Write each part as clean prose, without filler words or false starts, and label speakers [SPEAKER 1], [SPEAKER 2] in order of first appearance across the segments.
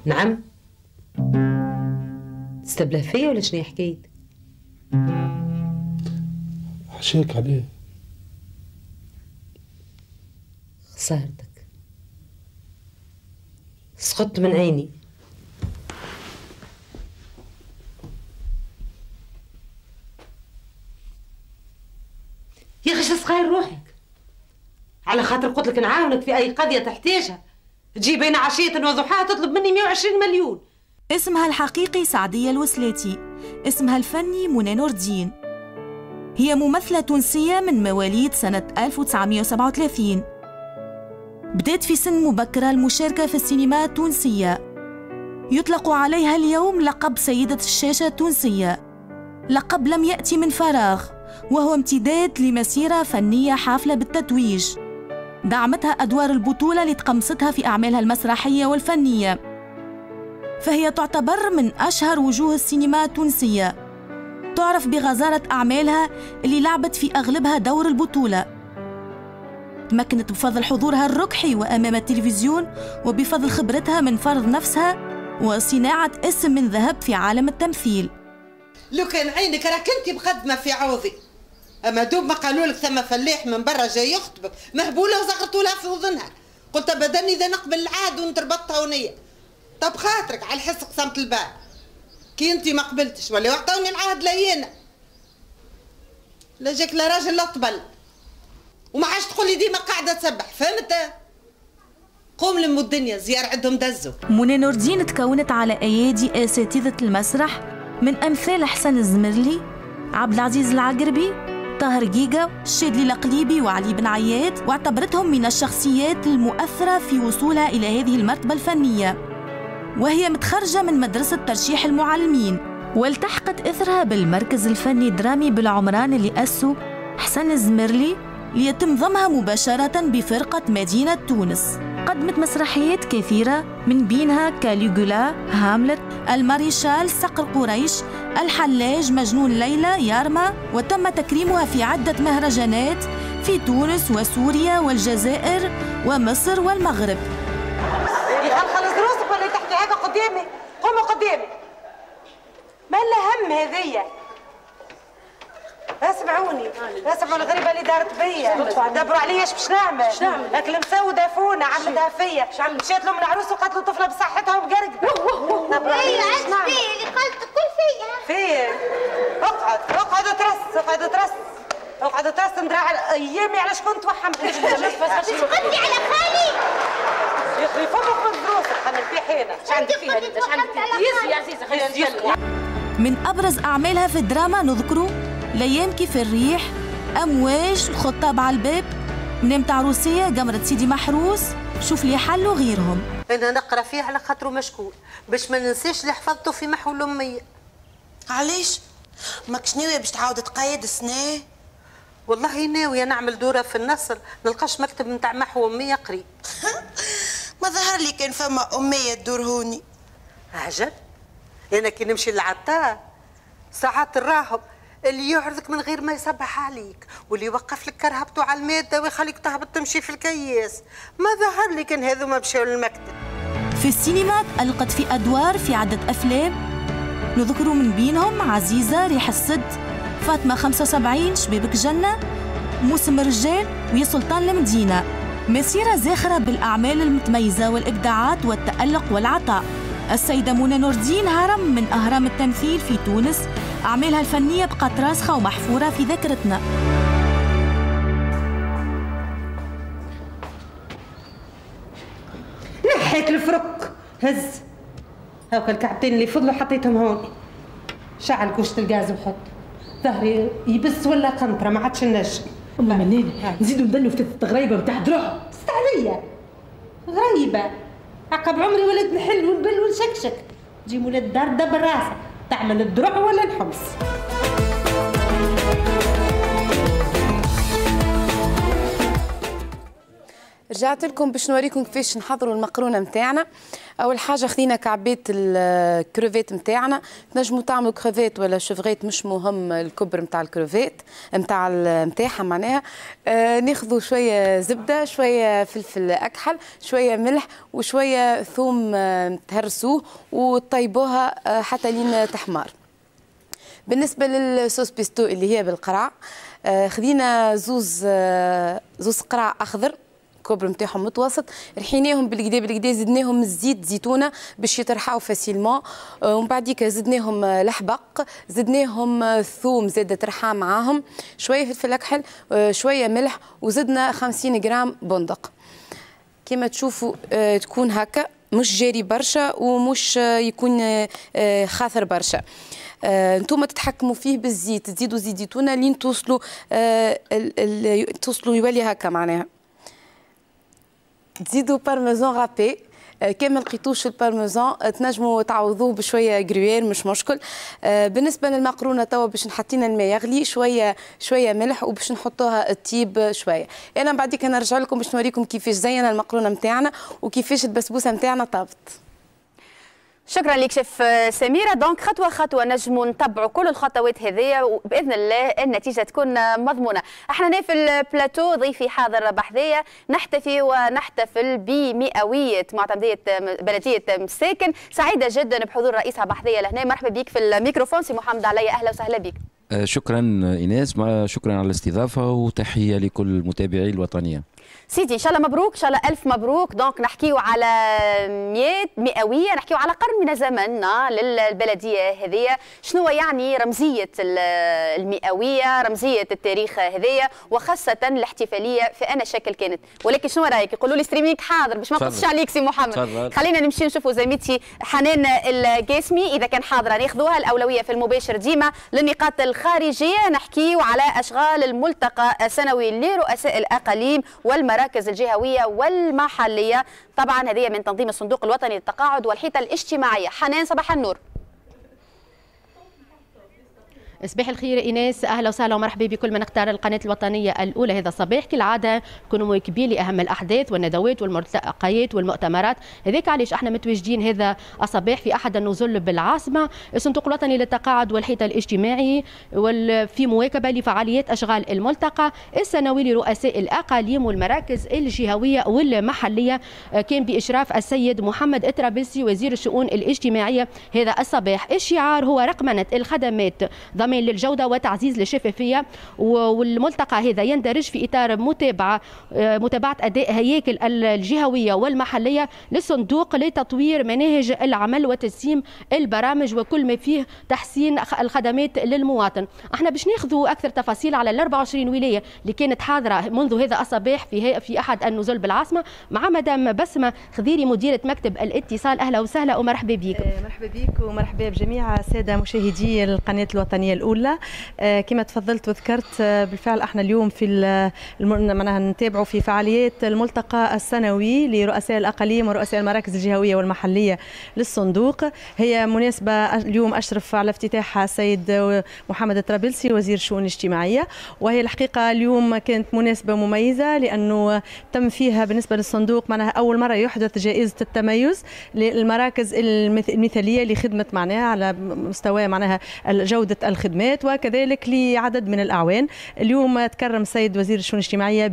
[SPEAKER 1] نعم؟ تستبله فيا ولا شنو حكايتك؟
[SPEAKER 2] حشاك عليه.
[SPEAKER 1] خسارتك، سقطت من عيني. يا اخي صغير روحك، على خاطر قلت لك نعاونك في اي قضيه تحتاجها تجي بين عشيه وضحاها تطلب مني 120 مليون.
[SPEAKER 3] اسمها الحقيقي سعدية الوسلاتي، اسمها الفني منى نور الدين. هي ممثلة تونسية من مواليد سنة 1937. بدأت في سن مبكرة المشاركة في السينما التونسية. يطلق عليها اليوم لقب سيدة الشاشة التونسية، لقب لم يأتي من فراغ، وهو امتداد لمسيرة فنية حافلة بالتتويج. دعمتها أدوار البطولة اللي تقمصتها في أعمالها المسرحية والفنية، فهي تعتبر من أشهر وجوه السينما التونسية. تعرف بغزارة أعمالها اللي لعبت في أغلبها دور البطولة. تمكنت بفضل حضورها الركحي وأمام التلفزيون، وبفضل خبرتها من فرض نفسها وصناعة اسم من ذهب في عالم التمثيل.
[SPEAKER 4] لو كان عينك راك انت مقدمه في عوضي، اما دوب ما قالوا لك ثم فلاح من برا جاي يخطبك مهبوله وزغرتوا لها في اذنها، قلت ابدا اذا نقبل العهد ونتربطها ونيه. طب خاطرك على الحس قسمت الباب، كي انت ما قبلتش ولا وعطوني العهد لينا، لا جاك لا راجل لا طبل، وما عادش تقولي ديما قاعده تسبح، فهمت؟ قوم لم الدنيا زيار عندهم دزوا.
[SPEAKER 3] منى نور الدين تكونت على ايادي اساتذه المسرح من امثال حسن الزمرلي، عبد العزيز العقربي، طاهر جيجا، الشادلي القليبي وعلي بن عياد، واعتبرتهم من الشخصيات المؤثره في وصولها الى هذه المرتبه الفنيه. وهي متخرجه من مدرسه ترشيح المعلمين، والتحقت اثرها بالمركز الفني الدرامي بالعمران اللي اسسه حسن الزمرلي، ليتم ضمها مباشره بفرقه مدينه تونس. قدمت مسرحيات كثيرة من بينها كاليغولا، هاملت، الماريشال، صقر قريش، الحلاج، مجنون ليلى، يارما، وتم تكريمها في عدة مهرجانات في تونس وسوريا والجزائر ومصر والمغرب.
[SPEAKER 1] خلص دروسك ولا تحكي هذا قدامي؟ قوموا قدامي. ما لها هم هذيا. اسمعوني الغريبه اللي دارت بيا، دبروا عليا ايش باش نعمل؟ اكل مسوده فونا عملتها فيا، مشيت له من عروس وقتلوا طفله بصحتها ومقرقده.
[SPEAKER 5] ايوه عرفت فيا اللي قالت كل
[SPEAKER 1] فيا. اقعد ترس ندرع ايامي على شكون توحم.
[SPEAKER 5] تسقطي على خالي
[SPEAKER 1] يا اخي فمك من دروسك خلينا نبيح هنا. ايش عندك فيها انت؟ ايش عندك يا عزيزه خلينا نتكلم.
[SPEAKER 3] من ابرز اعمالها في الدراما نذكروا الايام كيف الريح، امواج، الخطاب على الباب، نمت عروسيه، قمرة سيدي محروس، شوف لي حل وغيرهم.
[SPEAKER 4] انا نقرا فيه على خاطره مشكول باش ما ننساش اللي حفظته في محو الاميه.
[SPEAKER 6] علاش؟ ماكش ناويه باش تعاود تقيد السنه؟
[SPEAKER 4] والله ناويه نعمل دوره في النصر، نلقاش مكتب نتاع محو اميه قريب.
[SPEAKER 6] ما ظهر لي كان فما اميه تدورهوني.
[SPEAKER 4] عجب، انا كي نمشي للعطار ساعات الراهب اللي يعرضك من غير ما يصبح عليك، واللي يوقف لك كرهبته على الماده ويخليك تهبط تمشي في الكياس، ما ظهر لي كان هذوما مشاو للمكتب.
[SPEAKER 3] في السينما ألقت في أدوار في عدة أفلام، نذكر من بينهم عزيزة، ريح السد، فاطمة 75، شبابك جنة، موسم الرجال، ويا سلطان المدينة. مسيرة زاخرة بالأعمال المتميزة والإبداعات والتألق والعطاء. السيدة منى نور الدين هرم من أهرام التمثيل في تونس، أعمالها الفنية بقت راسخة ومحفورة في ذاكرتنا.
[SPEAKER 1] نحيت الفرك، هز هاك الكعبتين اللي فضلوا حطيتهم هون. شعل كوشة الغاز وحط ظهري يبس ولا قنطرة ما عادش ننجم.
[SPEAKER 7] أما منين نزيدوا ندلوا في غريبة بتاع درع.
[SPEAKER 1] ست عليا غريبة، عقب عمري ولد نحل ونبل ونشكشك، تجي مولد الدار دبر راسك تعمل الدرع ولا الحمص.
[SPEAKER 8] رجعت لكم باش نوريكم كيفاش نحضروا المقرونه نتاعنا. اول حاجه خذينا كعبات الكروفيت نتاعنا. تنجموا تعملوا كروفيت ولا شوفغيت، مش مهم الكبر نتاع الكروفيت نتاعها معناها. ناخذوا شويه زبده، شويه فلفل اكحل، شويه ملح وشويه ثوم تهرسوه وطيبوها حتى لين تحمر. بالنسبه للصوص بيستو اللي هي بالقرع، خذينا زوز قرع اخضر الكبر نتاعهم متوسط، رحيناهم بالكدا زدناهم الزيت زيتونه باش يطرحوا فاسيلمون، ومن بعديك زدناهم الحبق، زدناهم الثوم زاده ترحى معاهم، شويه فلفل اكحل، شويه ملح، وزدنا 50 غرام بندق. كما تشوفوا تكون هكا، مش جاري برشا ومش يكون خاثر برشا. انتم تتحكموا فيه بالزيت، تزيدوا زيت زيتونه لين توصلوا يولي هكا معناها. تزيدوا بارميزان رابي، كان ما لقيتوش البارميزان تنجموا تعوضوه بشويه جروير مش مشكل. بالنسبه للمقرونه توا باش نحطينا الماء يغلي، شويه ملح وباش نحطوها تطيب شويه. انا بعديك نرجع لكم باش نوريكم كيفاش زينا المقرونه نتاعنا وكيفاش البسبوسه نتاعنا طابت.
[SPEAKER 9] شكرا لك شيف سميره. دونك خطوه خطوه نجموا نتبعوا كل الخطوات هذيا وباذن الله النتيجه تكون مضمونه. احنا في البلاتو ضيفي حاضر بحذايا نحتفي ونحتفل بمئويه معتمديه بلديه مساكن. سعيده جدا بحضور رئيسها بحذايا لهنا. مرحبا بك في الميكروفون سي محمد علي، اهلا وسهلا بك.
[SPEAKER 10] شكرا ايناس، شكرا على الاستضافه وتحيه لكل متابعي الوطنيه.
[SPEAKER 9] سيدي ان شاء الله مبروك، ان شاء الله الف مبروك. دونك نحكيو على مئويه، نحكيو على قرن من الزمن للبلديه هذيا. شنو يعني رمزيه المئويه، رمزيه التاريخ هذيا، وخاصه الاحتفاليه في انا شكل كانت. ولكن شنو رايك؟ يقولوا لي ستريمينغ حاضر باش ما نقصش عليك سي محمد. خلينا نمشي نشوفوا زميلتي حنان القاسمي اذا كان حاضره ناخذوها. الاولويه في المباشر ديما للنقاط الخارجيه. نحكيو على اشغال الملتقى السنوي لرؤساء الاقاليم والمراكز الجهويه والمحليه، طبعا هذه من تنظيم الصندوق الوطني للتقاعد والحيطه الاجتماعيه. حنان صباح النور.
[SPEAKER 11] صباح الخير ايناس، اهلا وسهلا ومرحبا بكل من اختار القناه الوطنيه الاولى هذا الصباح. كالعاده كونوا مواكبين لاهم الاحداث والندوات والملتقيات والمؤتمرات. هذاك علاش احنا متواجدين هذا الصباح في احد النزل بالعاصمه الصندوق الوطني للتقاعد والحيطه الاجتماعي، في مواكبه لفعاليات اشغال الملتقى السنوي لرؤساء الاقاليم والمراكز الجهويه والمحليه. كان باشراف السيد محمد الطرابلسي وزير الشؤون الاجتماعيه هذا الصباح. الشعار هو رقمنه الخدمات ضمان للجودة وتعزيز للشفافية، والملتقى هذا يندرج في إطار متابعة أداء هياكل الجهوية والمحلية للصندوق لتطوير مناهج العمل وتسييم البرامج وكل ما فيه تحسين الخدمات للمواطن. احنا باش ناخذوا أكثر تفاصيل على ال 24 ولاية اللي كانت حاضرة منذ هذا الصباح في أحد النزل بالعاصمة مع مدام بسمة خضيري مديرة مكتب الاتصال. أهلا وسهلا ومرحبا بك.
[SPEAKER 12] مرحبا بك ومرحبا بجميع السادة مشاهدي القناة الوطنية الأولى. كما تفضلت وذكرت بالفعل احنا اليوم في معناها نتابعوا في فعاليات الملتقى السنوي لرؤساء الأقاليم ورؤساء المراكز الجهوية والمحلية للصندوق. هي مناسبة اليوم أشرف على افتتاحها السيد محمد الطرابلسي وزير الشؤون الاجتماعية، وهي الحقيقة اليوم كانت مناسبة مميزة لأنه تم فيها بالنسبة للصندوق معناها أول مرة يحدث جائزة التميز للمراكز المثالية لخدمة معناها على مستوى معناها جودة الخدمات وكذلك لعدد من الأعوان. اليوم تكرم السيد وزير الشؤون الاجتماعية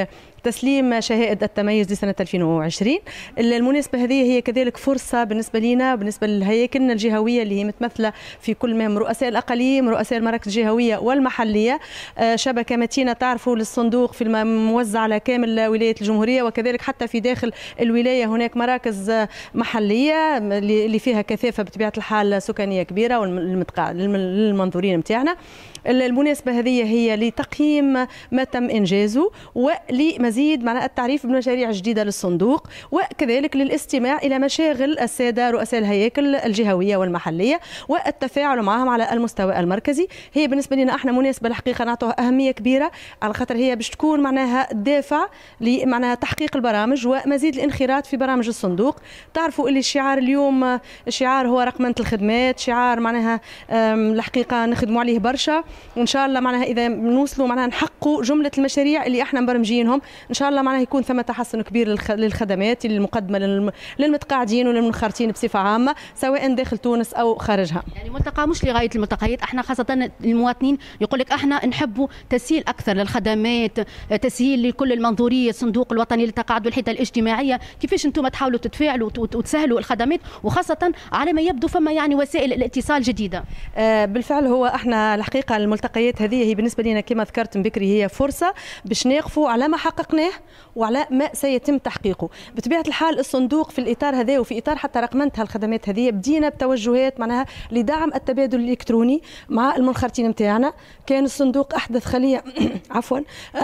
[SPEAKER 12] تسليم شهائد التميز لسنة 2020. المناسبة هذه هي كذلك فرصة بالنسبة لنا بالنسبة للهياكل الجهوية اللي هي متمثلة في كل مهم رؤساء الأقاليم رؤساء المراكز الجهوية والمحلية. شبكة متينة تعرفوا للصندوق في موزع على كامل ولاية الجمهورية، وكذلك حتى في داخل الولاية هناك مراكز محلية اللي فيها كثافة بطبيعة الحال سكانية كبيرة للمنظورين متاعنا. المناسبة هذه هي لتقييم ما تم إنجازه ولمزيد مع التعريف بمشاريع جديدة للصندوق، وكذلك للاستماع إلى مشاغل السادة رؤساء الهياكل الجهوية والمحلية والتفاعل معهم على المستوى المركزي. هي بالنسبة لنا احنا مناسبة الحقيقة نعطوها أهمية كبيرة على خاطر هي باش تكون معناها دافع لمعناها تحقيق البرامج ومزيد الانخراط في برامج الصندوق. تعرفوا اللي الشعار اليوم الشعار هو رقمنة الخدمات، شعار معناها الحقيقة نخدموا عليه برشا، وان شاء الله معناها اذا نوصلوا معناها نحققوا جمله المشاريع اللي احنا مبرمجينهم ان شاء الله معناها يكون ثم تحسن كبير للخدمات المقدمه للمتقاعدين وللمنخرطين بصفه عامه سواء داخل تونس او خارجها.
[SPEAKER 11] يعني ملتقى مش لغايه الملتقيات، احنا خاصه المواطنين يقول لك احنا نحبوا تسهيل اكثر للخدمات، تسهيل لكل المنظوريه، الصندوق الوطني للتقاعد والحيطه الاجتماعيه، كيفاش انتم تحاولوا تتفاعلوا وتسهلوا الخدمات وخاصه على ما يبدو فما يعني وسائل الاتصال جديده.
[SPEAKER 12] بالفعل هو احنا الحقيقه الملتقيات هذه هي بالنسبه لنا كما ذكرت بكري هي فرصه باش نقفوا على ما حققناه وعلى ما سيتم تحقيقه. بطبيعه الحال الصندوق في الاطار هذا وفي اطار حتى رقمنتها الخدمات هذه بدينا بتوجهات معناها لدعم التبادل الالكتروني مع المنخرطين نتاعنا. كان الصندوق احدث خليه عفوا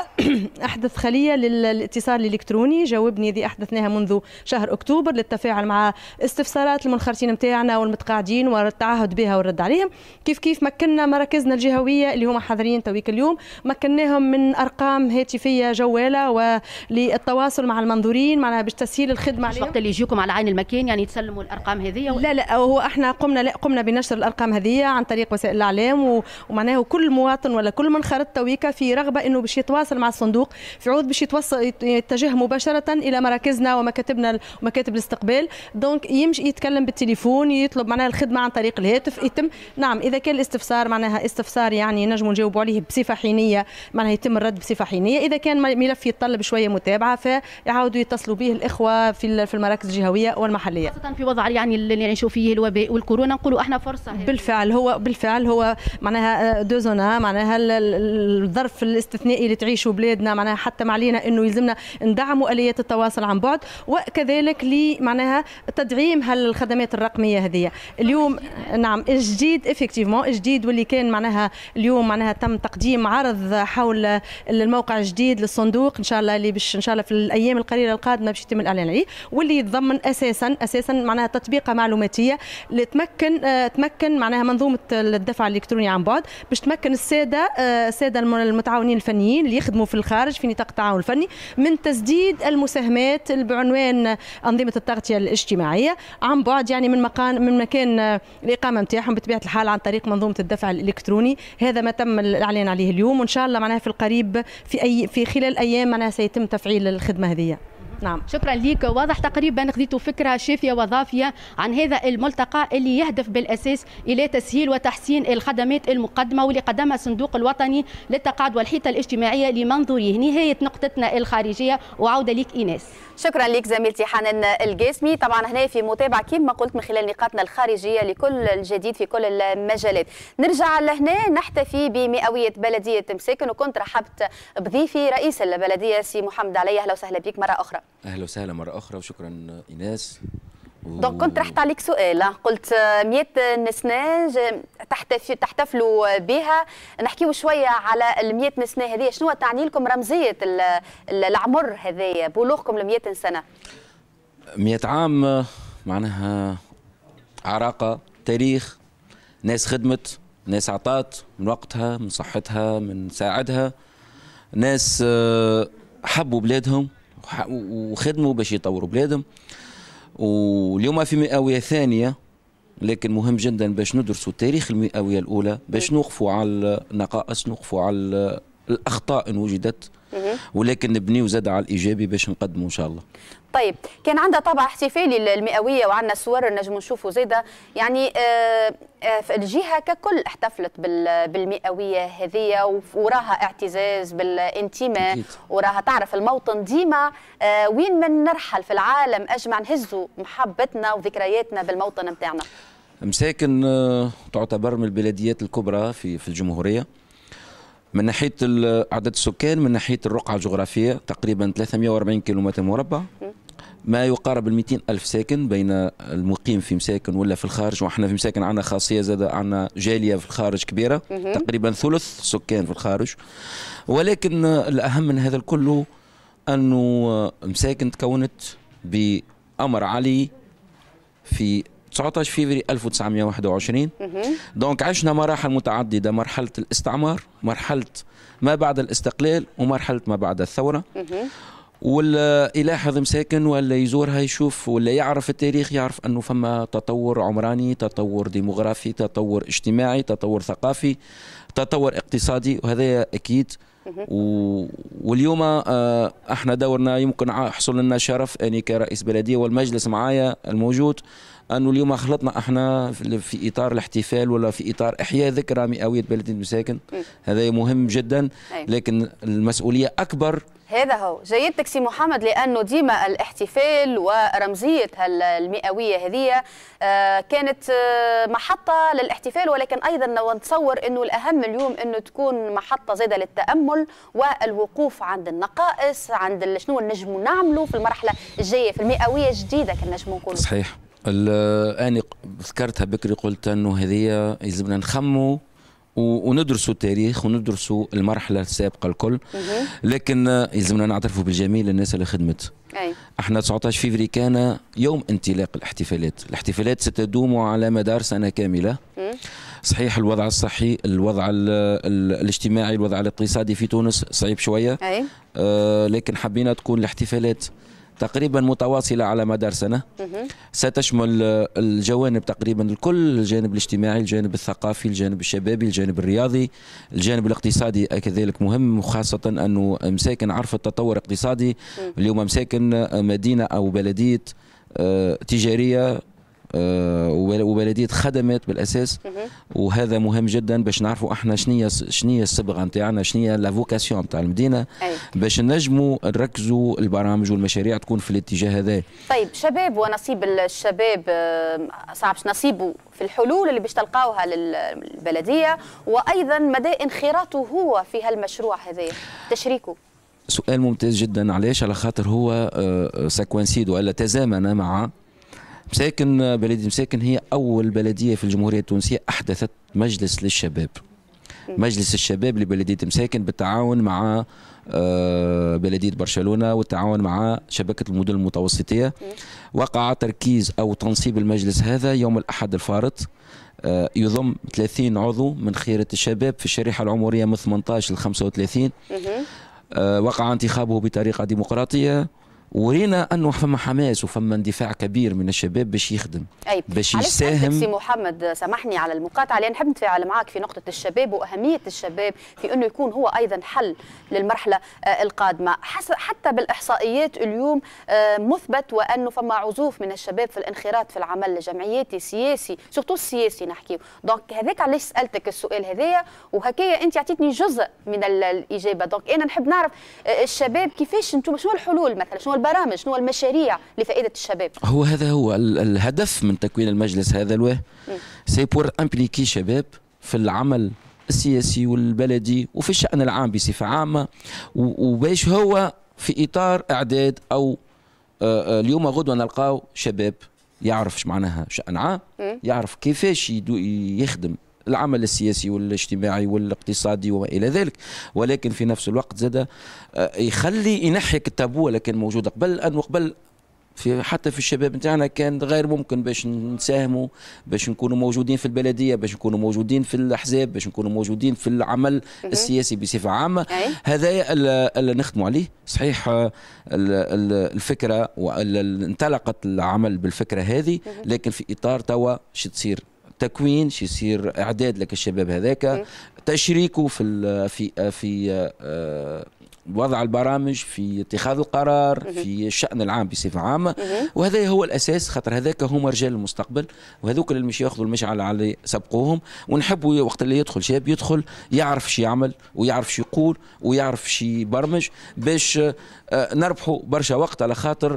[SPEAKER 12] احدث خليه للاتصال الالكتروني جاوبني ذي احدثناها منذ شهر اكتوبر للتفاعل مع استفسارات المنخرطين نتاعنا والمتقاعدين والتعهد بها والرد عليهم. كيف مكنا مراكزنا الجهويه اللي هما حاضرين تويك اليوم مكناهم من ارقام هاتفيه جواله وللتواصل مع المنظورين معناها باش تسهيل الخدمه عليهم.
[SPEAKER 11] وقت اللي يجيكم على عين المكان يعني تسلموا الارقام هذه
[SPEAKER 12] لا هو احنا قمنا بنشر الارقام هذه عن طريق وسائل الاعلام ومعناه كل مواطن ولا كل منخرط تويكا في رغبه انه باش يتواصل مع الصندوق في عوض باش يتجه مباشره الى مراكزنا ومكاتبنا ومكاتب الاستقبال. دونك يمشي يتكلم بالتليفون يطلب معناها الخدمه عن طريق الهاتف يتم. نعم اذا كان الاستفسار معناها استفسار يعني نجموا نجاوبوا عليه بصفه حينيه معناها يتم الرد بصفه حينيه. اذا كان ملف يتطلب شويه متابعه فيعاودوا يتصلوا به الاخوه في المراكز الجهويه والمحليه.
[SPEAKER 11] خاصه في وضع يعني اللي نعيشوا فيه الوباء والكورونا نقولوا احنا فرصه.
[SPEAKER 12] بالفعل هو معناها دوزونا معناها الظرف الاستثنائي اللي تعيشوا بلادنا معناها حتى ما علينا انه يلزمنا ندعموا اليات التواصل عن بعد وكذلك معناها تدعيم هالخدمات الرقميه هذه. اليوم نعم الجديد افكتيفمون الجديد واللي كان معناها اليوم معناها تم تقديم عرض حول الموقع الجديد للصندوق ان شاء الله اللي باش ان شاء الله في الايام القليله القادمه باش يتم الاعلان عليه واللي يتضمن اساسا معناها تطبيقه معلوماتيه اللي تمكن معناها منظومه الدفع الالكتروني عن بعد باش تمكن الساده المتعاونين الفنيين اللي يخدموا في الخارج في نطاق التعاون الفني من تسديد المساهمات بعنوان انظمه التغطيه الاجتماعيه عن بعد يعني من مكان الاقامه نتاعهم بطبيعه الحال عن طريق منظومه الدفع الالكتروني. هذا ما تم الاعلان عليه اليوم وان شاء الله معناها في القريب في خلال ايام معناها سيتم تفعيل الخدمه هذه. نعم
[SPEAKER 11] شكرا لك. واضح تقريبا خذيتوا فكره شافيه وظافيه عن هذا الملتقى اللي يهدف بالاساس الى تسهيل وتحسين الخدمات المقدمه واللي قدمها الصندوق الوطني للتقاعد والحيطه الاجتماعيه لمنظوريه. نهايه نقطتنا الخارجيه وعوده لك ايناس.
[SPEAKER 9] شكرا لك زميلتي حنان القاسمي. طبعا هنا في متابعه كما قلت من خلال نقاطنا الخارجيه لكل الجديد في كل المجالات. نرجع لهنا نحتفي بمئويه بلديه مساكن وكنت رحبت بضيفي رئيس البلديه سي محمد علي. اهلا وسهلا بك مره اخرى.
[SPEAKER 10] اهلا وسهلا مره اخرى وشكرا ايناس.
[SPEAKER 9] دونك كنت رحت عليك سؤال قلت 100 نسنه تحتفلوا بها. نحكيو شويه على ال 100 نسنه هذه شنو تعني لكم رمزيه العمر هذايا بلوغكم ل 100 سنه؟
[SPEAKER 10] 100 عام معناها عراقه تاريخ ناس خدمت ناس عطات من وقتها من صحتها من ساعدها ناس حبوا بلادهم وخدموا باش يطوروا بلادهم. واليوم في مئوية ثانية لكن مهم جدا باش ندرسوا تاريخ المئوية الأولى باش نوقفوا على النقائص نوقفوا على الأخطاء إن وجدت ولكن نبنيو زاد على الإيجابي باش نقدموا إن شاء الله.
[SPEAKER 9] طيب كان عندها طابع احتفالي للمئوية وعندنا صور نجم نشوفوا زاده يعني الجهة ككل احتفلت بالمئوية هذه وراها اعتزاز بالانتماء وراها تعرف الموطن ديما وين من نرحل في العالم أجمع نهزوا محبتنا وذكرياتنا بالموطن نتاعنا.
[SPEAKER 10] مساكن تعتبر من البلديات الكبرى في الجمهورية من ناحية عدد السكان من ناحية الرقعة الجغرافية تقريبا 340 كيلومتر مربع ما يقارب ال 200 ألف ساكن بين المقيم في مساكن ولا في الخارج. وإحنا في مساكن عندنا خاصية زاد عندنا جالية في الخارج كبيرة تقريبا ثلث سكان في الخارج. ولكن الأهم من هذا الكل أنه مساكن تكونت بأمر علي في 19 فبراير 1921. دونك عشنا مراحل متعددة مرحلة الاستعمار مرحلة ما بعد الاستقلال ومرحلة ما بعد الثورة ولا يلاحظ مساكن ولا يزورها يشوف ولا يعرف التاريخ، يعرف أنه فما تطور عمراني، تطور ديموغرافي، تطور اجتماعي، تطور ثقافي، تطور اقتصادي، وهذا أكيد. واليوم احنا دورنا يمكن حصل لنا شرف اني كرئيس بلديه والمجلس معايا الموجود انه اليوم خلطنا احنا في اطار الاحتفال ولا في اطار احياء ذكرى مئويه بلديه مساكن. هذا مهم جدا، لكن المسؤوليه اكبر.
[SPEAKER 9] هذا هو جيدتك سي محمد، لانه ديما الاحتفال ورمزيه المئويه هذه كانت محطه للاحتفال، ولكن ايضا نتصور انه الاهم اليوم انه تكون محطه زاده للتامل والوقوف عند النقائص، عند شنو نجموا نعملوا في المرحله الجايه في المئويه الجديده كان نجموا نقولوا.
[SPEAKER 10] صحيح. أنا ذكرتها بكري، قلت أنه هذه يلزمنا نخموا وندرسوا التاريخ وندرسوا المرحلة السابقة الكل، لكن يلزمنا نعترفوا بالجميل للناس اللي خدمت. احنا 19 فيفري كان يوم انطلاق الاحتفالات ستدوم على مدار سنة كاملة. صحيح الوضع الصحي، الوضع الاجتماعي، الوضع الاقتصادي في تونس صعيب شوية، لكن حبينا تكون الاحتفالات تقريبا متواصلة على مدار سنة، ستشمل الجوانب تقريبا الكل، الجانب الاجتماعي، الجانب الثقافي، الجانب الشبابي، الجانب الرياضي، الجانب الاقتصادي كذلك مهم، وخاصة أنه مساكن عرفت تطور اقتصادي. اليوم مساكن مدينة أو بلدية تجارية وبلدية خدمات بالأساس، وهذا مهم جدا باش نعرفوا احنا شنية الصبغة نتاعنا، شنية لا فوكاسيون نتاع المدينة، باش نجموا نركزوا البرامج والمشاريع تكون في الاتجاه هذا.
[SPEAKER 9] طيب شباب ونصيب الشباب صعب نصيبه في الحلول اللي باش تلقاوها للبلدية، وأيضا مدى انخراطه هو في هالمشروع هذا، تشريكه؟
[SPEAKER 10] سؤال ممتاز جدا. علاش؟ على خاطر هو ساكوانسيد والا تزامن مع مساكن. بلدية مساكن هي أول بلدية في الجمهورية التونسية أحدثت مجلس للشباب. مجلس الشباب لبلدية مساكن بالتعاون مع بلدية برشلونة والتعاون مع شبكة المدن المتوسطية. وقع تركيز أو تنصيب المجلس هذا يوم الأحد الفارط، يضم 30 عضو من خيرة الشباب في الشريحة العمرية من 18 ل 35. وقع انتخابه بطريقة ديمقراطية، ورينا انه فما حماس وفما اندفاع كبير من الشباب باش يخدم، باش يساهم.
[SPEAKER 9] سي محمد سامحني على المقاطعه، لان نحب نتفاعل معك في نقطه الشباب واهميه الشباب في انه يكون هو ايضا حل للمرحله القادمه. حتى بالاحصائيات اليوم مثبت وانه فما عزوف من الشباب في الانخراط في العمل الجمعياتي السياسي، سورتو السياسي نحكيو. دونك هذاك علاش سالتك السؤال هذايا، وهكايا انت عطيتني جزء من الاجابه. دونك انا نحب نعرف الشباب كيفاش انتم، شنو الحلول مثلا، شنو البرامج، شنو المشاريع لفائده الشباب؟
[SPEAKER 10] هذا هو الهدف من تكوين المجلس هذا، سي بور امبليكي شباب في العمل السياسي والبلدي وفي الشأن العام بصفة عامة، وباش هو في إطار إعداد أو اليوم غدوة نلقاو شباب يعرف ايش معناها شأن عام، يعرف كيفاش يخدم العمل السياسي والاجتماعي والاقتصادي وما إلى ذلك، ولكن في نفس الوقت زاد يخلي ينحيك التابو اللي كان موجود قبل. لأنه قبل حتى في الشباب نتاعنا كان غير ممكن باش نساهموا، باش نكونوا موجودين في البلديه، باش نكونوا موجودين في الاحزاب، باش نكونوا موجودين في العمل السياسي بصفه عامه. هذا اللي نخدموا عليه. صحيح الفكره انطلقت العمل بالفكره هذه، لكن في اطار توا شي تصير تكوين، شي يصير اعداد لك الشباب هذاك، تشريكه في وضع البرامج، في اتخاذ القرار، في الشأن العام بصفة عامة. وهذا هو الأساس، خاطر هذاك هما رجال المستقبل، وهذوك اللي مش ياخذوا المشعل على سبقوهم. ونحبوا وقت اللي يدخل شاب يدخل يعرف شي يعمل ويعرف شي يقول ويعرف شي يبرمج، باش نربحوا برشا وقت، على خاطر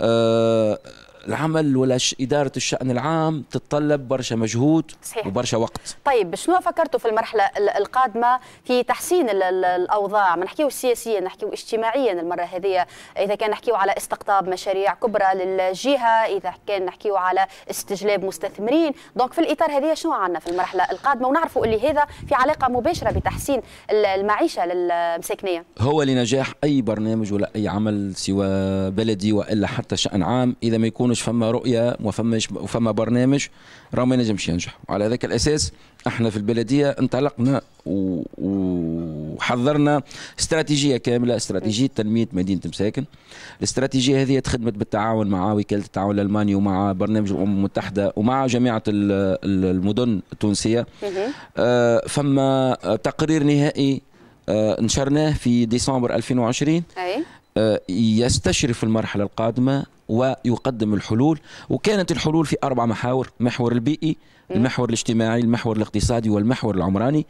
[SPEAKER 10] العمل ولا إدارة الشأن العام تتطلب برشا مجهود وبرشا وقت.
[SPEAKER 9] طيب شنو فكرتوا في المرحلة القادمة في تحسين الأوضاع؟ ما نحكيو سياسيا، نحكيو اجتماعيا المرة هذه. إذا كان نحكيو على استقطاب مشاريع كبرى للجهة، إذا كان نحكيو على استجلاب مستثمرين، دونك في الإطار هذه شنو عندنا في المرحلة القادمة؟ ونعرفوا اللي هذا في علاقة مباشرة بتحسين المعيشة للمساكنية.
[SPEAKER 10] هو لنجاح أي برنامج ولا أي عمل سواء بلدي وإلا حتى شأن عام، إذا ما يكونش مش فما رؤيه وفما برنامج راه ما ينجمش ينجح. وعلى ذاك الاساس احنا في البلديه انطلقنا وحضرنا استراتيجيه كامله، استراتيجيه تنميه مدينه مساكن. الاستراتيجيه هذه تخدمت بالتعاون مع وكاله التعاون الالماني ومع برنامج الامم المتحده ومع جامعه المدن التونسيه. فما تقرير نهائي نشرناه في ديسمبر 2020 يستشرف المرحله القادمه ويقدم الحلول. وكانت الحلول في 4 محاور: المحور البيئي، المحور الاجتماعي، المحور الاقتصادي، والمحور العمراني.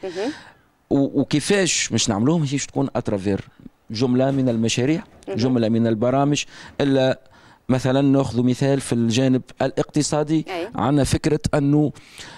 [SPEAKER 10] وكيفاش مش نعملوهم هيش تكون اترافير جمله من المشاريع، جمله من البرامج. الا مثلا ناخذ مثال في الجانب الاقتصادي، عندنا فكره انه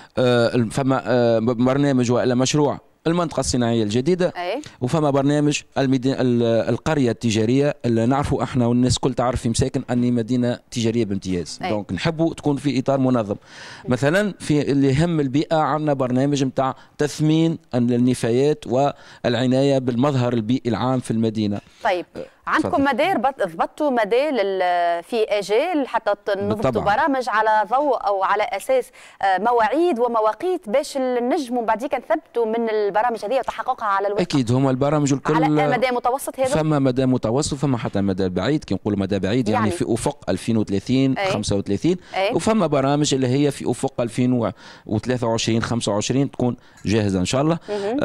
[SPEAKER 10] فما برنامج والا مشروع المنطقة الصناعية الجديدة، وفما برنامج القرية التجارية اللي نعرفوا احنا والناس كل تعرف في مساكن أني مدينة تجارية بامتياز. دونك نحبوا تكون في إطار منظم. مثلا في اللي يهم البيئة عندنا برنامج متاع تثمين النفايات والعناية بالمظهر البيئي العام في المدينة.
[SPEAKER 9] طيب عندكم مدار ضبطوا مدار في اجال حتى نضبطوا برامج على ضوء او على اساس مواعيد ومواقيت باش نجموا بعديك نثبتوا من البرامج هذه وتحققها على الوفق؟
[SPEAKER 10] اكيد هما البرامج الكل
[SPEAKER 9] على مدى متوسط. هذا
[SPEAKER 10] فما مدى متوسط، فما حتى مدى بعيد. كي نقولوا مدى بعيد يعني في افق 2030 35. وفما برامج اللي هي في افق 2023 25 تكون جاهزه ان شاء الله.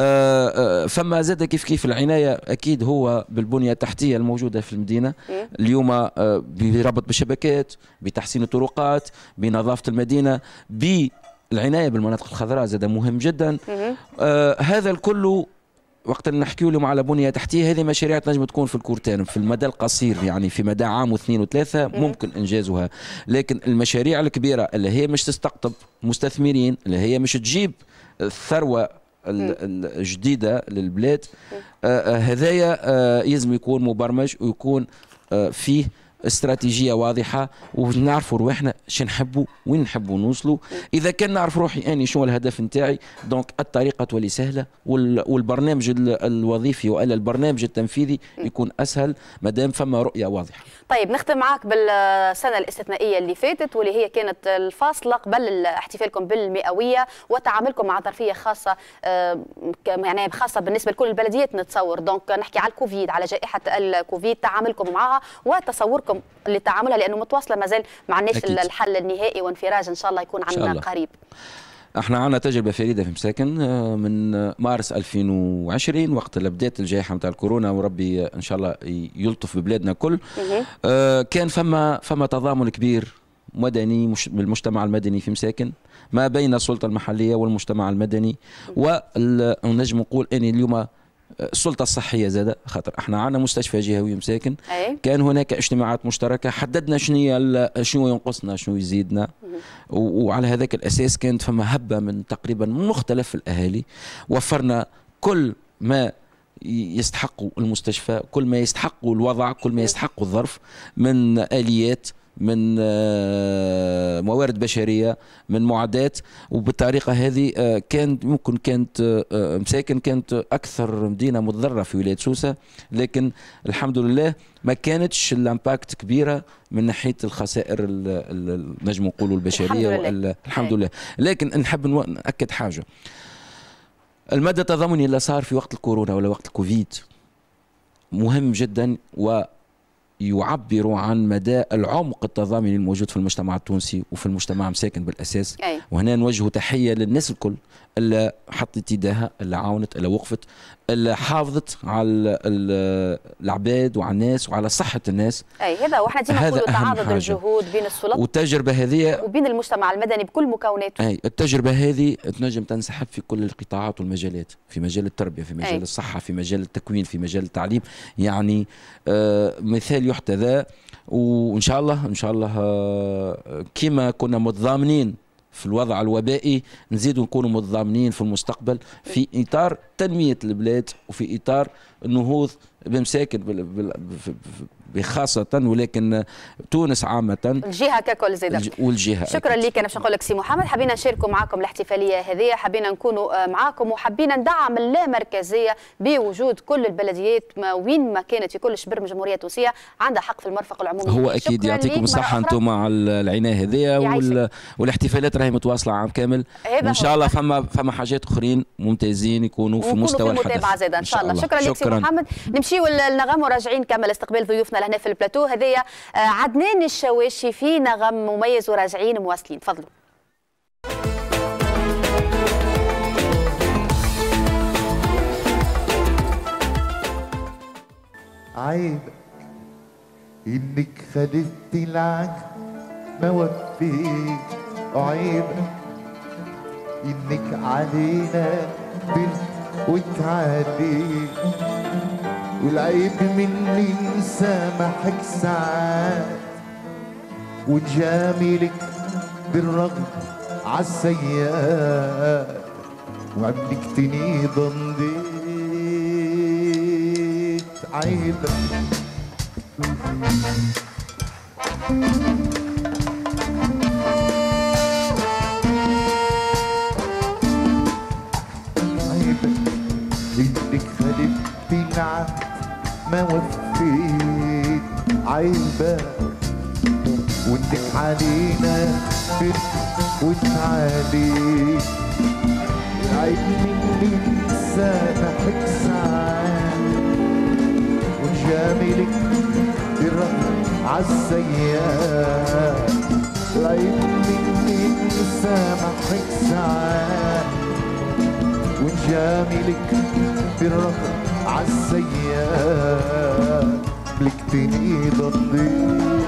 [SPEAKER 10] فما زاد كيف العنايه اكيد هو بالبنيه التحتيه الموجوده في المدينه اليوم، بربط بالشبكات، بتحسين الطرقات، بنظافه المدينه، بالعنايه بالمناطق الخضراء زاد مهم جدا. هذا الكل وقت نحكيو لهم على بنيه تحتيه، هذه مشاريع تنجم تكون في الكورتان في المدى القصير، يعني في مدى عام واثنين وثلاثه ممكن انجازها. لكن المشاريع الكبيره اللي هي مش تستقطب مستثمرين، اللي هي مش تجيب الثروه الجديده للبلاد، هذايا يلزم يكون مبرمج ويكون فيه استراتيجيه واضحه، ونعرفوا رواحنا شنو نحبوا وين نحبوا نوصلوا. اذا كان نعرف روحي اني شنو الهدف نتاعي، دونك الطريقه تولي سهله، والبرنامج الوظيفي والا البرنامج التنفيذي يكون اسهل مادام فما رؤيه واضحه.
[SPEAKER 9] طيب نختم معك بالسنه الاستثنائيه اللي فاتت واللي هي كانت الفاصله قبل احتفالكم بالمئويه وتعاملكم مع ظرفيه خاصه، يعني خاصه بالنسبه لكل البلديات نتصور. دونك نحكي على الكوفيد، على جائحه الكوفيد، تعاملكم معها وتصوركم لتعاملها، لانه متواصله مازال ما عندناش الحل النهائي وانفراج ان شاء الله يكون عندنا قريب. احنا
[SPEAKER 10] عندنا تجربه فريده في مساكن من مارس 2020 وقت اللي بدات الجائحه نتاع الكورونا، وربي ان شاء الله يلطف ببلادنا الكل. كان فما تضامن كبير مدني بالمجتمع المدني في مساكن ما بين السلطه المحليه والمجتمع المدني، ونجم نقول اني اليوم السلطة الصحية زادة، خاطر احنا عندنا مستشفى جهوي مساكن. كان هناك اجتماعات مشتركة، حددنا شنو ينقصنا شنو يزيدنا، وعلى هذاك الأساس كانت فما هبة من تقريبا مختلف الأهالي. وفرنا كل ما يستحقوا المستشفى، كل ما يستحقوا الوضع، كل ما يستحقوا الظرف من آليات، من موارد بشريه، من معدات. وبالطريقه هذه كانت مساكن كانت اكثر مدينه متضرره في ولايه سوسه، لكن الحمد لله ما كانتش الامباكت كبيره من ناحيه الخسائر نجم نقولوا البشريه. الحمد لله. لكن نحب ناكد حاجه، المدى التضامني اللي صار في وقت الكورونا ولا وقت الكوفيد مهم جدا، يعبر عن مدى العمق التضامني الموجود في المجتمع التونسي وفي المجتمع مساكن بالاساس. وهنا نوجه تحيه للناس الكل اللي حطت يدها، اللي عاونت، اللي وقفت، اللي حافظت على العباد وعلى الناس وعلى صحه الناس.
[SPEAKER 9] هذا واحنا ديما نقولوا تعاضد الجهود بين السلطات
[SPEAKER 10] والتجربه هذه
[SPEAKER 9] وبين المجتمع المدني بكل مكوناته.
[SPEAKER 10] التجربه هذه تنجم تنسحب في كل القطاعات والمجالات، في مجال التربيه، في مجال الصحه، في مجال التكوين، في مجال التعليم. يعني مثال يحتذى. وان شاء الله كما كنا متضامنين في الوضع الوبائي نزيدوا نكونوا متضامنين في المستقبل في اطار تنميه البلاد وفي اطار النهوض بمساكن بخاصة، ولكن تونس عامة،
[SPEAKER 9] الجهة ككل زيد
[SPEAKER 10] والجهة.
[SPEAKER 9] شكرا لك. أنا باش نقول لك سي محمد، حبينا نشاركوا معكم الاحتفالية هذه، حبينا نكونوا معاكم، وحبينا ندعم اللامركزية بوجود كل البلديات وين ما كانت في كل شبر من الجمهورية التونسية عندها حق في المرفق العمومي.
[SPEAKER 10] هو أكيد يعطيكم الصحة أنتم مع العناية هذه، والاحتفالات راهي متواصلة عام كامل، وإن شاء الله فما حاجات أخرين ممتازين يكونوا في مستوى الحدث.
[SPEAKER 9] متابعة زيادة إن شاء الله. شكرا لك سي محمد. نمشيو للنغم وراجعين نكمل استقبال ضيوفنا لهنا في البلاتو. هذه عدنان الشواشي في نغم مميز، وراجعين مواصلين. تفضلوا.
[SPEAKER 13] عيب انك خدت العهد ما وفيت، عيب انك علينا بنت وتعدي، والعيب مني نسامحك ساعات ونجاملك بالرغم عالسيئات، وعملكتني ضنديت. عيب انك خالفت العهد ما وفيت، عيبة وانك علينا بنت وتعالي، عيب مني نسامحك ساعات ونجاملك بالرغم عالسيئات، عيب مني نسامحك ساعات ونجاملك بالرغم عالسيئات، ملكتني ضديت.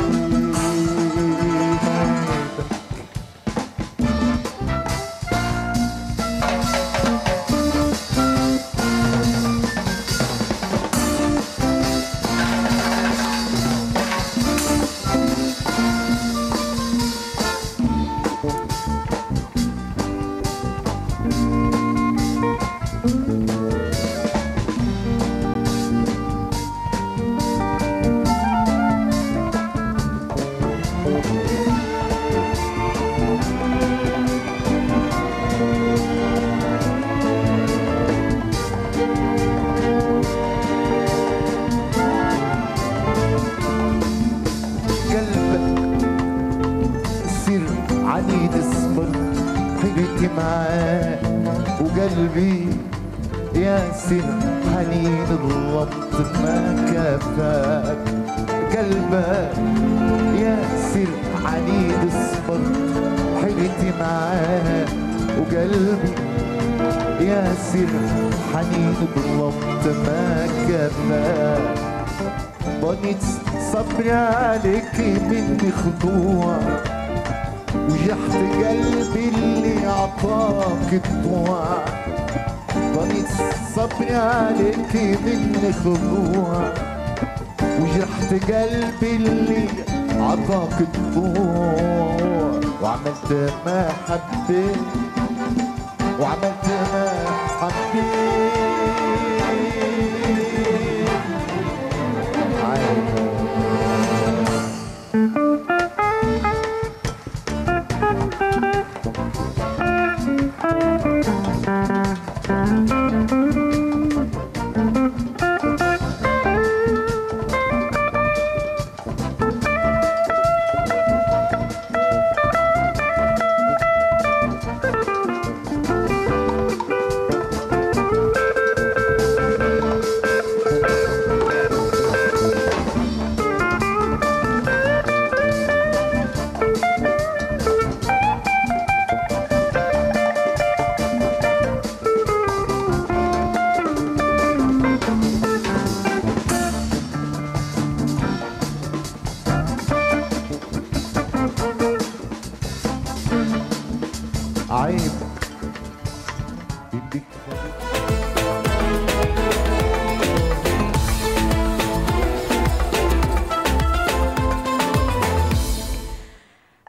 [SPEAKER 13] وقلبي يا سر حنين الربط ما كفاك، قلبك يا سر عنيد الصبر حلتي معاه، وقلبي يا سر حنين الربط ما كفاك، ضنيت صبري عليك مني خضوع، وجحت قلبي اللي عطاك الطوع، ضنيت صبري عليك مني خضوع، وجرحت قلبي اللي عطاك الطوع، وعملت ما حبيت وعملت ما حبيت.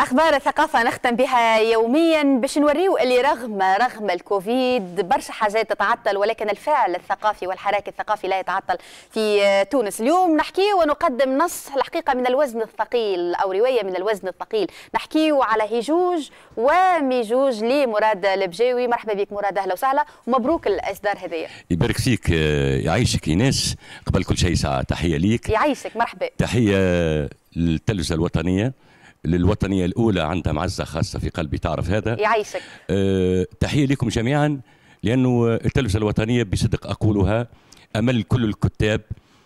[SPEAKER 9] اخبار الثقافه نختم بها يوميا باش نوريو اللي رغم الكوفيد برشا حاجات تتعطل، ولكن الفعل الثقافي والحراك الثقافي لا يتعطل في تونس. اليوم نحكي ونقدم نص الحقيقه من الوزن الثقيل او روايه من الوزن الثقيل، نحكيو على هيجوج وميجوج لمراد البجاوي. مرحبا بك مراد، اهلا وسهلا ومبروك الاصدار هذيا.
[SPEAKER 14] يبارك فيك، يعيشك ايناس. قبل كل شيء ساعه تحيه ليك.
[SPEAKER 9] يعيشك، مرحبا.
[SPEAKER 14] تحيه للتلفزه الوطنيه، للوطنية الأولى عندها معزة خاصة في قلبي، تعرف هذا.
[SPEAKER 9] يعيشك.
[SPEAKER 14] تحية لكم جميعا، لأنه التلفزة الوطنية بصدق أقولها أمل كل الكتاب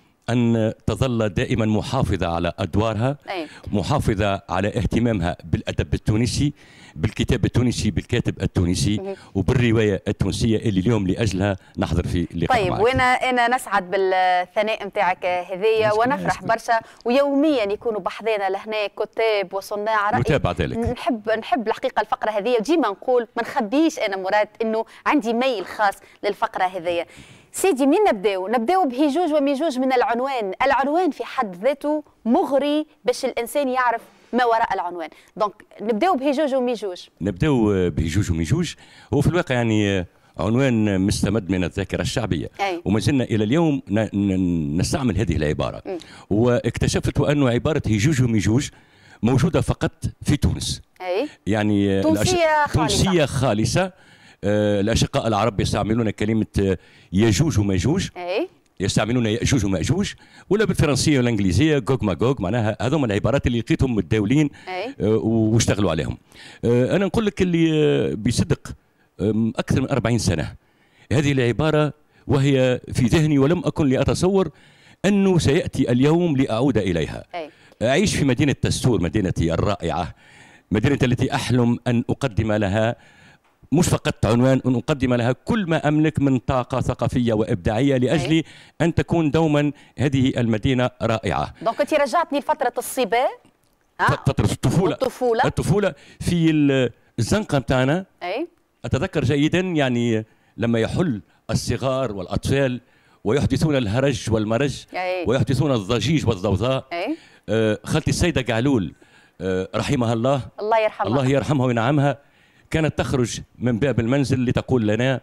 [SPEAKER 14] أن تظل دائما محافظة على أدوارها، محافظة على اهتمامها بالأدب التونسي، بالكتاب التونسي، بالكاتب التونسي، وبالرواية التونسية اللي اليوم لأجلها نحضر في اللقاء.
[SPEAKER 9] طيب، وانا نسعد بالثناء نتاعك هذيا ونفرح برشا، ويوميا يكونوا بحذانا لهنا كتاب وصناع رأي.
[SPEAKER 14] نتابع ذلك.
[SPEAKER 9] نحب الحقيقة الفقرة هذيا، وديما نقول ما نخبيش أنا مراد إنه عندي ميل خاص للفقرة هذيا. سيدي، من نبداو بهيجوج وميجوج من العنوان في حد ذاته مغري باش الانسان يعرف ما وراء العنوان. دونك نبداو بهيجوج وميجوج.
[SPEAKER 14] نبداو بهيجوج وميجوج، هو في الواقع يعني عنوان مستمد من الذاكره الشعبيه، وما زلنا الى اليوم نستعمل هذه العباره. واكتشفت انه عباره هيجوج وميجوج موجوده فقط في تونس. يعني تونسيه خالصه. الأشقاء العرب يستعملون كلمة يجوج وماجوج، يستعملون يأجوج ومأجوج، ولا بالفرنسية والإنجليزية جوج ماجوج. معناها هذوما العبارات اللي لقيتهم متداولين واشتغلوا عليهم. أنا نقول لك اللي بصدق أكثر من 40 سنة هذه العبارة وهي في ذهني، ولم أكن لأتصور أنه سيأتي اليوم لأعود إليها. أعيش في مدينة تستور، مدينتي الرائعة، مدينة التي أحلم أن أقدم لها مش فقط عنوان، أن أقدم لها كل ما أملك من طاقة ثقافية وإبداعية لأجل أن تكون دوما هذه المدينة رائعة.
[SPEAKER 9] دونك أنت رجعتني لفترة الصبا،
[SPEAKER 14] فترة الطفولة في الزنقة متاعنا. أتذكر جيدا يعني لما يحل الصغار والأطفال ويحدثون الهرج والمرج ويحدثون الضجيج والضوضاء. خالتي السيدة قعلول رحمها الله، الله يرحمها وينعمها، كانت تخرج من باب المنزل لتقول لنا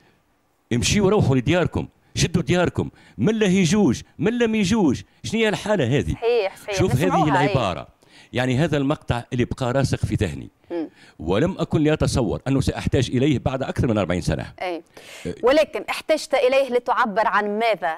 [SPEAKER 14] امشي وروحوا لدياركم، شدوا دياركم، من لا هيجوج من لا ميجوج. شنو هي الحالة هذه؟
[SPEAKER 9] صحيح.
[SPEAKER 14] شوف هذه العبارة، يعني هذا المقطع اللي بقى راسخ في ذهني، ولم أكن لأتصور أنه سأحتاج إليه بعد أكثر من 40 سنة.
[SPEAKER 9] ولكن احتجت إليه لتعبر عن ماذا؟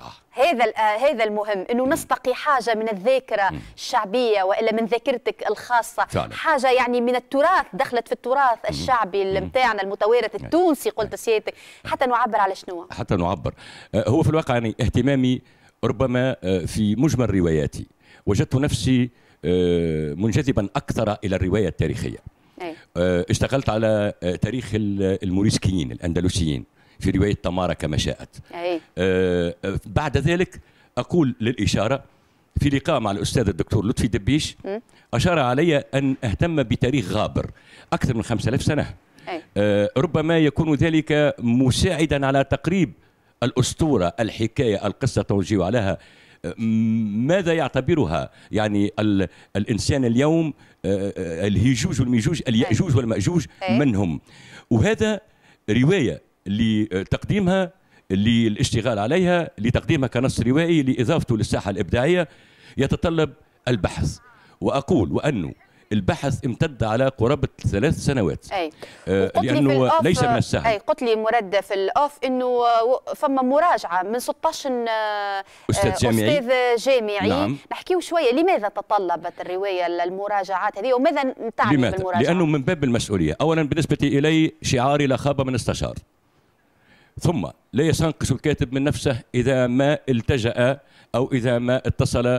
[SPEAKER 9] هذا المهم، انه نستقي حاجه من الذاكره الشعبيه والا من ذاكرتك الخاصه فعلا. حاجه يعني من التراث، دخلت في التراث الشعبي متاعنا المتوارث التونسي، قلت سيادتك، حتى نعبر على شنو؟ حتى
[SPEAKER 14] نعبر. هو في الواقع يعني اهتمامي ربما في مجمل رواياتي وجدت نفسي منجذبا اكثر الى الروايه التاريخيه. اشتغلت على تاريخ الموريسكيين الاندلسيين في رواية تمارا كما شاءت. بعد ذلك أقول للإشارة في لقاء مع الأستاذ الدكتور لطفي دبيش، أشار علي أن أهتم بتاريخ غابر أكثر من 5000 سنة. ربما يكون ذلك مساعدا على تقريب الأسطورة، الحكاية، القصة، توجيه عليها ماذا يعتبرها يعني الإنسان اليوم، الهيجوج والميجوج، اليأجوج والمأجوج من هم. وهذا رواية لتقديمها، للاشتغال عليها، لتقديمها كنص روائي، لإضافته للساحة الإبداعية يتطلب البحث. وأقول وأنه البحث امتد على قرابة 3 سنوات. لأنه ليس من السهل.
[SPEAKER 9] قلت لي مراد في الأوف أنه فما مراجعة من 16 أستاذ جامعي.
[SPEAKER 14] نعم.
[SPEAKER 9] نحكيو شوية لماذا تطلبت الرواية المراجعات هذه وماذا تعني بالمراجعة؟
[SPEAKER 14] لأنه من باب المسؤولية. أولا بالنسبة إلي شعاري لا خاب من استشار، ثم لا يستنقص الكاتب من نفسه إذا ما التجأ أو إذا ما اتصل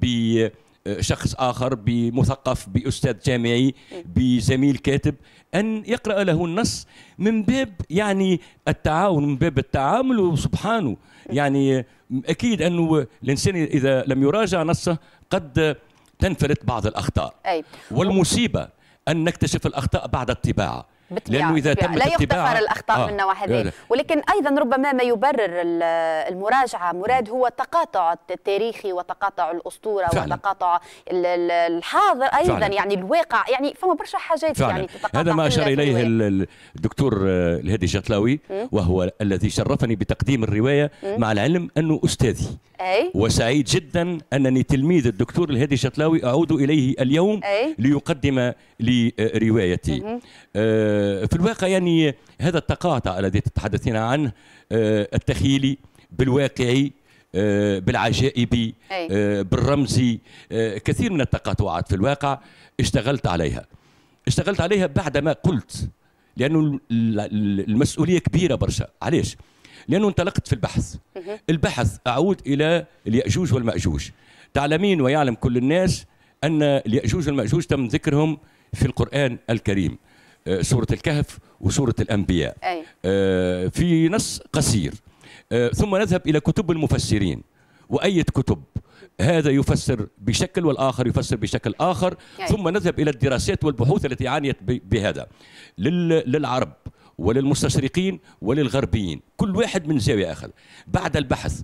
[SPEAKER 14] بشخص آخر، بمثقف، بأستاذ جامعي، بزميل كاتب، أن يقرأ له النص من باب يعني التعاون، من باب التعامل. وسبحانه يعني أكيد أنه الإنسان إذا لم يراجع نصه قد تنفلت بعض الأخطاء. والمصيبة أن نكتشف الأخطاء بعد الطباعة. لانه اذا تم
[SPEAKER 9] لا يغتفر الاخطاء من النوع هذا. ولكن ايضا ربما ما يبرر المراجعه مراد هو التقاطع التاريخي وتقاطع الاسطوره فعلا. وتقاطع الحاضر ايضا فعلا. يعني الواقع، يعني فما برشا حاجات فعلا. يعني تتقاطع.
[SPEAKER 14] هذا ما اشار اليه الدكتور الهادي الجطلاوي، وهو الذي شرفني بتقديم الروايه، مع العلم انه استاذي. وسعيد جدا انني تلميذ الدكتور الهادي الجطلاوي اعود اليه اليوم ليقدم لي روايتي. في الواقع يعني هذا التقاطع الذي تتحدثين عنه التخيلي بالواقعي بالعجائبي بالرمزي، كثير من التقاطعات في الواقع اشتغلت عليها بعدما قلت، لأنه المسؤولية كبيرة برشا. علاش؟ لأنه انطلقت في البحث أعود إلى اليأجوج والمأجوج. تعلمين ويعلم كل الناس أن اليأجوج والمأجوج تم ذكرهم في القرآن الكريم، سورة الكهف وسورة الأنبياء، في نص قصير. ثم نذهب إلى كتب المفسرين وأية كتب، هذا يفسر بشكل والآخر يفسر بشكل آخر. ثم نذهب إلى الدراسات والبحوث التي عانيت بهذا للعرب وللمستشرقين وللغربيين، كل واحد من زاوية آخر. بعد البحث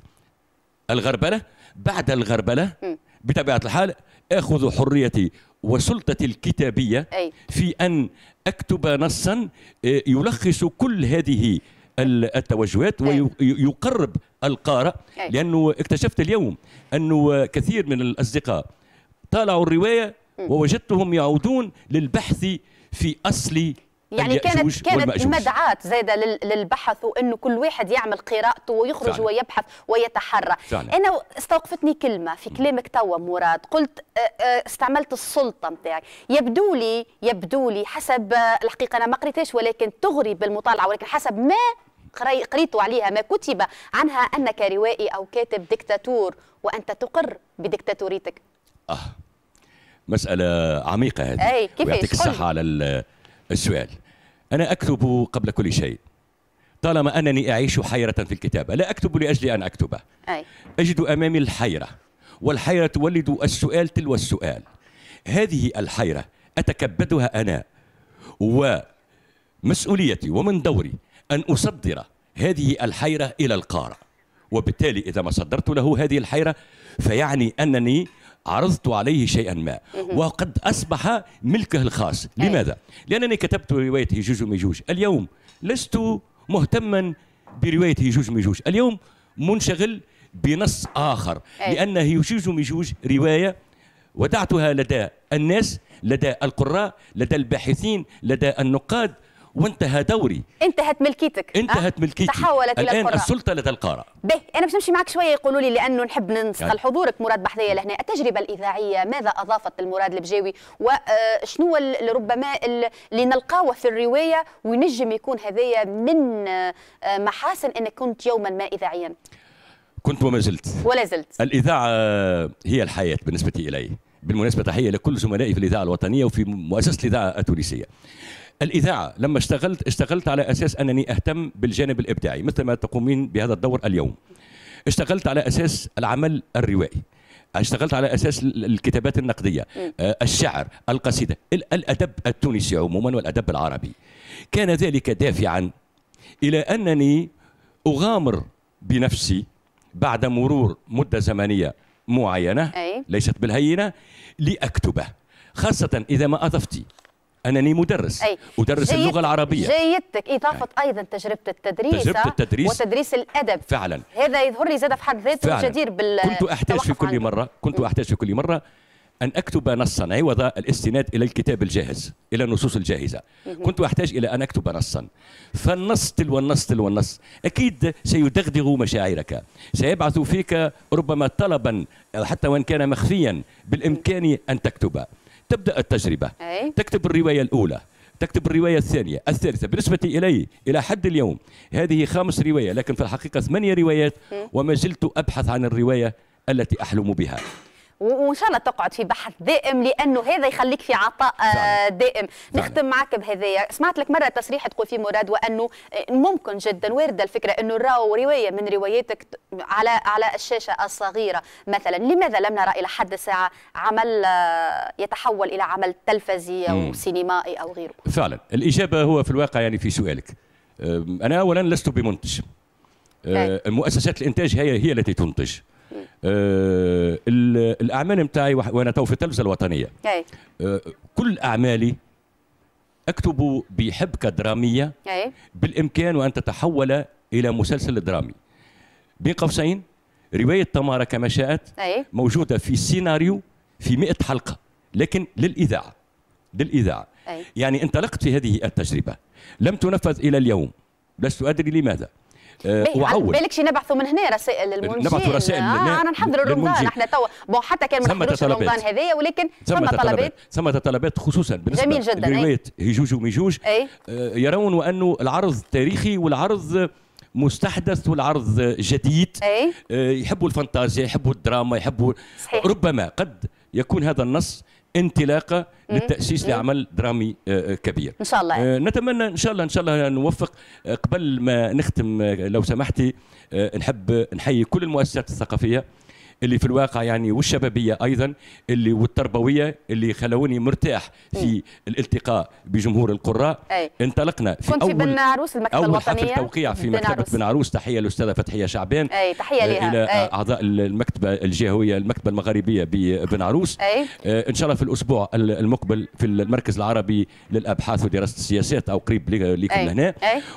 [SPEAKER 14] بعد الغربلة بطبيعة الحال أخذ حريتي وسلطتي الكتابية في أن أكتب نصا يلخص كل هذه التوجهات ويقرب القارئ. لأنه اكتشفت اليوم أنه كثير من الأصدقاء طالعوا الرواية ووجدتهم يعودون للبحث في أصل
[SPEAKER 9] يعني كانت مدعاة زايدة للبحث، وأنه كل واحد يعمل قراءته ويخرج فعلا. ويبحث ويتحرى فعلا. أنا استوقفتني كلمة في كلامك توا مراد، قلت استعملت السلطة متاعك. يبدو لي حسب الحقيقة أنا ما قريتهاش ولكن تغري بالمطالعة، ولكن حسب ما قريتوا عليها ما كتب عنها أنك روائي أو كاتب ديكتاتور، وأنت تقر بديكتاتوريتك.
[SPEAKER 14] مسألة عميقة هذه، ويعطيك الصحة على السؤال. أنا أكتب قبل كل شيء، طالما أنني أعيش حيرة في الكتابة، لا أكتب لأجل أن أكتبه. أجد أمامي الحيرة، والحيرة تولد السؤال تلو السؤال. هذه الحيرة أتكبدها أنا، ومسؤوليتي ومن دوري أن أصدر هذه الحيرة إلى القارئ. وبالتالي إذا ما صدرت له هذه الحيرة فيعني أنني عرضت عليه شيئا ما، وقد أصبح ملكه الخاص. لماذا؟ لأنني كتبت رواية هيجوج وميجوج، اليوم لست مهتما برواية هيجوج وميجوج، اليوم منشغل بنص آخر. لأن هيجوج وميجوج رواية ودعتها لدى الناس، لدى القراء، لدى الباحثين، لدى النقاد، وانتهى دوري.
[SPEAKER 9] انتهت ملكيتك. تحولت الى
[SPEAKER 14] الان السلطه لدى القارئ.
[SPEAKER 9] به انا باش نمشي معك شويه، يقولوا لي لانه نحب ننسخ حضورك مراد بحذايا لهنا. التجربه الاذاعيه ماذا اضافت المراد البجاوي، وشنو ربما اللي نلقاوه في الروايه وينجم يكون هذايا من محاسن انك كنت يوما ما اذاعيا؟
[SPEAKER 14] كنت وما زلت
[SPEAKER 9] ولا زلت.
[SPEAKER 14] الاذاعه هي الحياه بالنسبه الي. بالمناسبه تحيه لكل زملائي في الاذاعه الوطنيه وفي مؤسسه الاذاعه التونسيه. الإذاعة لما اشتغلت على أساس أنني أهتم بالجانب الإبداعي مثل ما تقومين بهذا الدور اليوم. اشتغلت على أساس العمل الروائي، اشتغلت على أساس الكتابات النقدية، الشعر، القصيدة، الأدب التونسي عموما والأدب العربي. كان ذلك دافعا إلى أنني أغامر بنفسي بعد مرور مدة زمنية معينة ليست بالهينة لأكتبه، خاصة إذا ما أضفتي أنني مدرس أدرس اللغة العربية.
[SPEAKER 9] جيدتك إضافة أيضا تجربة التدريس وتدريس الأدب
[SPEAKER 14] فعلا.
[SPEAKER 9] هذا يظهر لي زاد في حد ذاته جدير
[SPEAKER 14] كنت أحتاج في كل مرة أن أكتب نصا عوض الاستناد إلى الكتاب الجاهز، إلى النصوص الجاهزة. كنت أحتاج إلى أن أكتب نصا، فالنص تلو النص أكيد سيدغدغ مشاعرك، سيبعث فيك ربما طلبا حتى وإن كان مخفيا بالإمكان أن تكتب. تبدأ التجربة، تكتب الرواية الأولى، تكتب الرواية الثانية، الثالثة. بالنسبة إلي إلى حد اليوم هذه 5 رواية، لكن في الحقيقة 8 روايات، وما زلت أبحث عن الرواية التي أحلم بها.
[SPEAKER 9] وان شاء الله تقعد في بحث دائم لانه هذا يخليك في عطاء دائم. نختم معك بهذايا. سمعت لك مره تصريح تقول فيه مراد وانه ممكن جدا وارده الفكره انه نراو روايه من رواياتك على الشاشه الصغيره مثلا، لماذا لم نرى الى حد الساعه عمل يتحول الى عمل تلفزي او سينمائي او غيره؟
[SPEAKER 14] فعلا الاجابه هو في الواقع يعني في سؤالك. انا اولا لست بمنتج. مؤسسات الانتاج هي التي تنتج. الاعمال نتاعي وانا تو في التلفزه الوطنيه. كل اعمالي اكتب بحبكه دراميه بالامكان وان تتحول الى مسلسل درامي. بين قوسين روايه تمارا كما شاءت موجوده في سيناريو في 100 حلقه لكن للاذاعه. يعني انطلقت في هذه التجربه لم تنفذ الى اليوم، لست ادري لماذا.
[SPEAKER 9] وعول بالك نبعثوا من هنا رسائل للمنتجين.
[SPEAKER 14] نبعثوا رسائل
[SPEAKER 9] انا نحضروا رمضان احنا توا حتى كان ما نحضروش رمضان هذايا ولكن
[SPEAKER 14] ثم طلبات خصوصا بالنسبه لروايه هيجوج وميجوج يرون وانه العرض تاريخي والعرض مستحدث والعرض جديد. يحبوا الفانتازيا، يحبوا الدراما، يحبوا ربما قد يكون هذا النص انطلاقه للتاسيس لعمل درامي كبير
[SPEAKER 9] ان شاء الله.
[SPEAKER 14] نتمنى ان شاء الله نوفق. قبل ما نختم لو سمحتي نحب نحيي كل المؤسسات الثقافيه اللي في الواقع يعني والشبابيه ايضا اللي والتربويه اللي خلوني مرتاح في الالتقاء بجمهور القراء. انطلقنا في
[SPEAKER 9] كنت في بن عروس المكتبه الوطنيه،
[SPEAKER 14] حفل توقيع في مكتبه بن عروس. تحيه للاستاذه فتحيه شعبان.
[SPEAKER 9] تحيه لها
[SPEAKER 14] الى اعضاء المكتبه الجهويه المكتبه المغاربيه ببن عروس. ان شاء الله في الاسبوع المقبل في المركز العربي للابحاث ودراسه السياسات او قريب لكم هنا.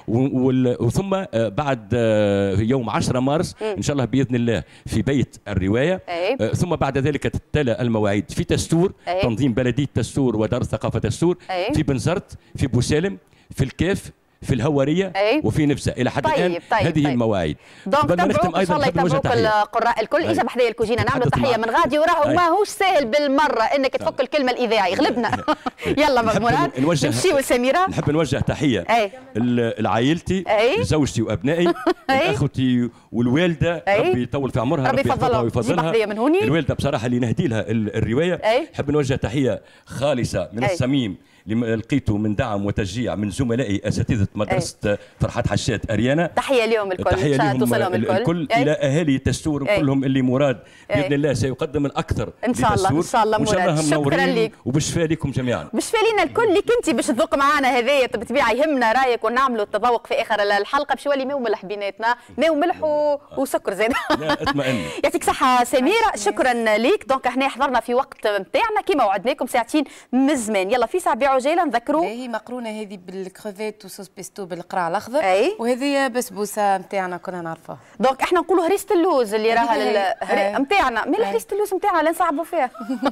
[SPEAKER 14] وثم بعد يوم 10 مارس ان شاء الله باذن الله في بيت الروايه. ثم بعد ذلك تتلى المواعيد في تستور تنظيم بلديه تستور ودار الثقافه تستور في بنزرت في بوسالم في الكاف في الهواريه وفي نفسه الى حد الان. هذه المواعيد.
[SPEAKER 9] دونك تبروك ان شاء الله يتبروك القراء الكل. اجا بحذايا الكوجينه نعملوا تحيه من غادي وراهو ماهوش ساهل بالمره انك تفك الكلمه الاذاعي غلبنا. يلا مراد نمشيو لسميره.
[SPEAKER 14] نحب نوجه تحيه لعائلتي لزوجتي وابنائي لاخوتي والوالده ربي يطول في عمرها
[SPEAKER 9] ربي يفضلها ويفضلها.
[SPEAKER 14] الوالده بصراحه اللي نهدي لها الروايه. نحب نوجه تحيه خالصه من الصميم اللي لقيته من دعم وتشجيع من زملائي اساتذه مدرسه فرحات حشاد اريانا.
[SPEAKER 9] تحيه لهم الكل.
[SPEAKER 14] تحيه لهم الكل الى اهالي تستور كلهم اللي مراد باذن الله سيقدم الاكثر
[SPEAKER 9] ان شاء الله. ان شاء الله مراد. شكرا لك
[SPEAKER 14] وبالشفاء لكم جميعا.
[SPEAKER 9] بالشفاء لنا الكل ليك انت باش تذوق معنا هذايا بالطبيعه. يهمنا رايك ونعملوا التذوق في اخر الحلقه باش يولي ماء وملح بيناتنا، ماء وملح وسكر زاد.
[SPEAKER 14] لا اطمئن.
[SPEAKER 9] يعطيك صحه سميره. شكرا ليك. دونك احنا حضرنا في وقت نتاعنا كيما وعدناكم ساعتين من زمان. يلا في ساعه عجاله نذكروا
[SPEAKER 8] هي مقرونه هذه بالكروفيت وصوص بيستو بالقراع الاخضر. وهذه بسبوسه نتاعنا كنا نعرفوها.
[SPEAKER 9] دونك احنا نقولوا هريسه اللوز اللي راها نتاعنا. مال هريسه اللوز نتاعنا اللي نصعبوا فيها.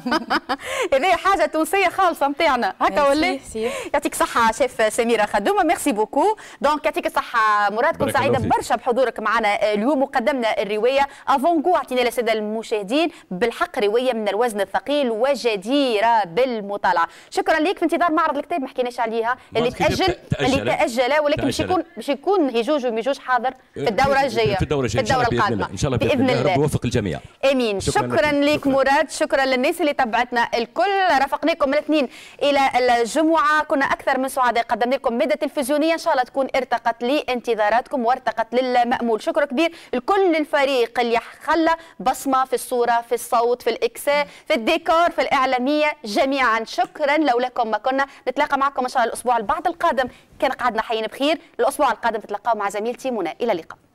[SPEAKER 9] هذه حاجه تونسيه خالصه نتاعنا هكا ولا؟ يعطيك صحه شيف سميره خدومه. ميرسي بوكو. دونك يعطيك الصحه مراد. كنت سعيده برشا بحضورك معنا اليوم وقدمنا الروايه افونغو اعطينا للساده المشاهدين بالحق روايه من الوزن الثقيل وجديره بالمطالعه. شكرا لك. في انتظار معرض الكتاب ما حكيناش عليها اللي تاجل ولكن باش يكون هيجوج وميجوج حاضر في الدوره الجايه
[SPEAKER 14] في الدوره القادمه ان شاء الله باذن الله. ربي يوفق الجميع.
[SPEAKER 9] امين. شكرا لك مراد. شكرا للناس اللي تبعتنا الكل. رافقناكم من الاثنين الى الجمعه. كنا اكثر من سعداء. قدمنا لكم ماده تلفزيونيه ان شاء الله تكون ارتقت لانتظاراتكم وارتقت للمامول. شكر كبير لكل الفريق اللي خلى بصمه في الصوره في الصوت في الاكساء في الديكور في الاعلاميه جميعا. شكرا. لولاكم ما كنا نتلاقى معكم ان شاء الله الاسبوع البعد القادم. كان قعدنا حيين بخير. الاسبوع القادم تتلقاو مع زميلتي منى. الى اللقاء.